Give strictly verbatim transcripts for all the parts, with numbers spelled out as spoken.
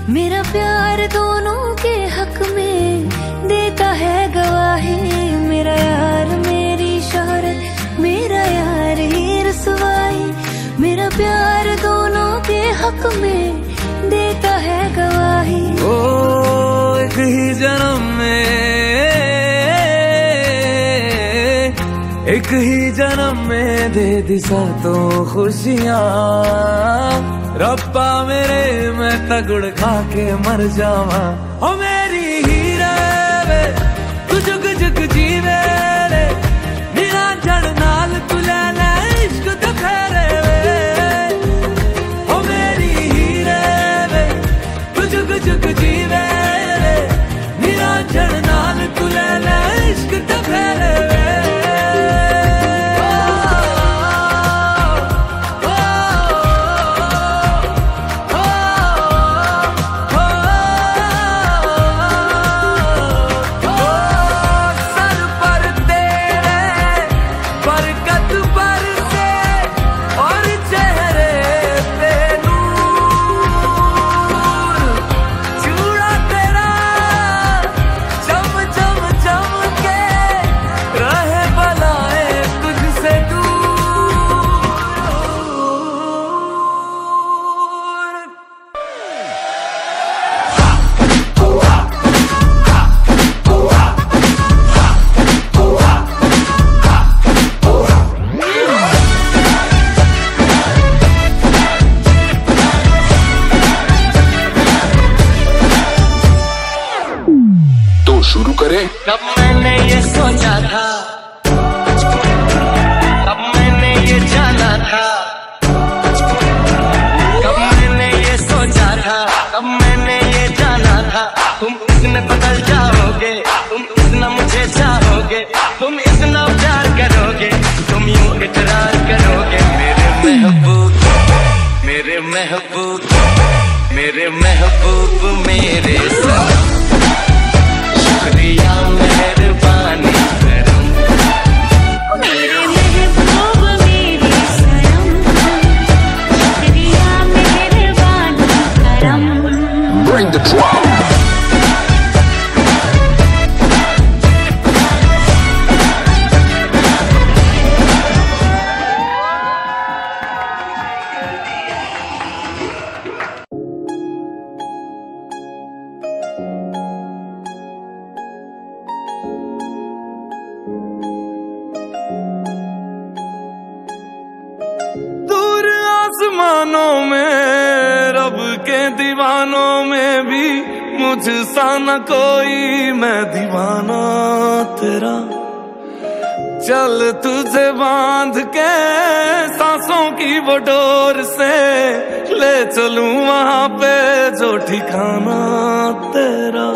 मेरा प्यार दोनों के हक में देता है गवाही। मेरा यार मेरी शोहरत, मेरा यार ही रसवाई। मेरा प्यार दोनों के हक में देता है गवाही। ओ एक ही जन्म में, एक ही जन्म में दे दी सातों खुशियाँ। रब्बा मेरे मैं तगड़ खा के मर जावा। ओ मेरी हीरे वे तू जुग जुग जीवे रे, मेरा जड़ नाल तू ले ले इश्क दखेरे वे। ओ मेरी हीरे वे तू जुग जुग जीवे रे, मेरा जड़ नाल तू ले ले इश्क दखेरे वे। शुरू करें। कब मैंने ये सोचा था, कब मैंने ये जाना था, कब मैंने ये सोचा था, कब मैंने ये जाना था। तुम इतने बदल जाओगे, तुम इतना मुझे चाहोगे, तुम इतना प्यार करोगे, तुम यूं इकरार करोगे। मेरे महबूब, मेरे महबूब, मेरे महबूब, मेरे सनम, शुक्रिया मेहरबानी करम। मेरे महबूब मेरे सनम, शुक्रिया मेहरबानी करम। Bring the drum. आसमानों में रब के दीवानों में भी मुझसा न कोई, मैं दीवाना तेरा। चल तुझे बांध के सांसों की वो डोर से ले चलूं वहां पे जो ठिकाना तेरा।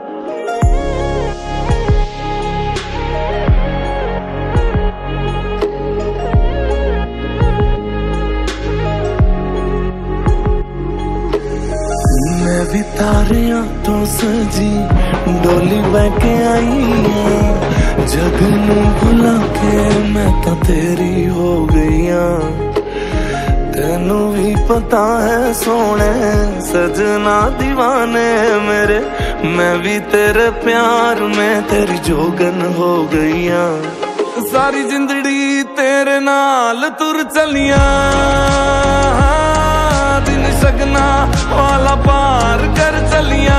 मैं भी तारियां तो सजी डोली बहके आई है, जग नू भुला के मैं तो तेरी हो गई हाँ। तेनू भी पता है सोने सजना दीवाने मेरे, मैं भी तेरे प्यार में तेरी जोगन हो गई हाँ। सारी जिंदड़ी तेरे नाल तुर चलिया, दिन सगना वाला पार कर चलिया।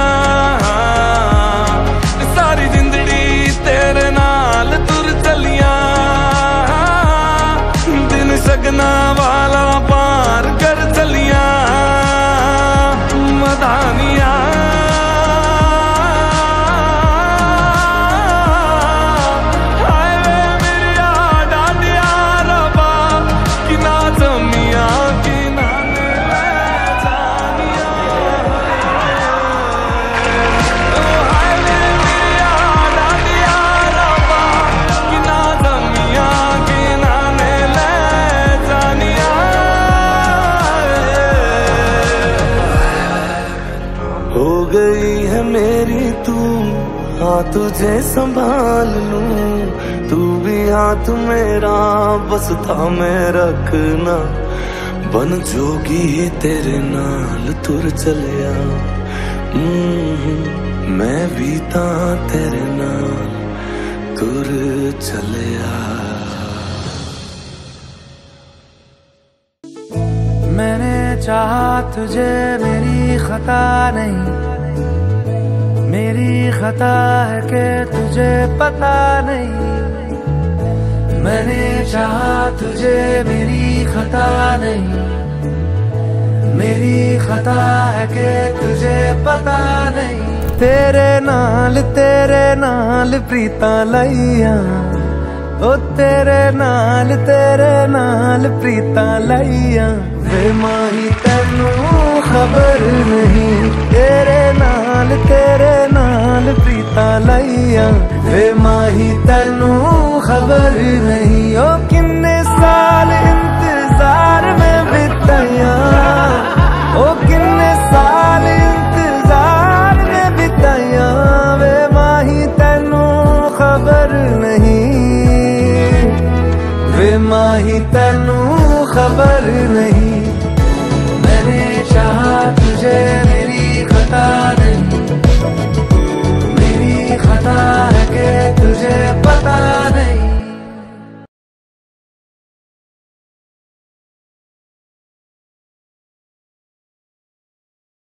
सारी जिंदड़ी तेरे नाल तुर चलिया, दिन सगना वाला पार कर चलिया। मदानिया हाँ तुझे संभाल लूं, तू भी हाथ मेरा बस था मैं रखना। बन जोगी तेरे नाल तुर चलिया, मैं भी ता तेरे नाल तुर चलिया। मैंने चाहा तुझे मेरी खता नहीं, मेरी खता है कि तुझे पता नहीं। मैंने चाहा तुझे मेरी खता नहीं, मेरी खता है कि तुझे पता नहीं। तेरे नाल तेरे नाल प्रीता लईया, ओ तेरे नाल तेरे नाल प्रीता लईया। वे माही तेनू खबर नहीं, तेरे नाल तेरे नाल प्रीता लईया। वे माही तेनू खबर नहीं, ओ किन्ने साल इंतजार में बिताया, ओ किन्ने साल इंतजार में बिताया। वे माही तेनू खबर नहीं, वे माही तेनू खबर नहीं। मैंने चाहा तुझे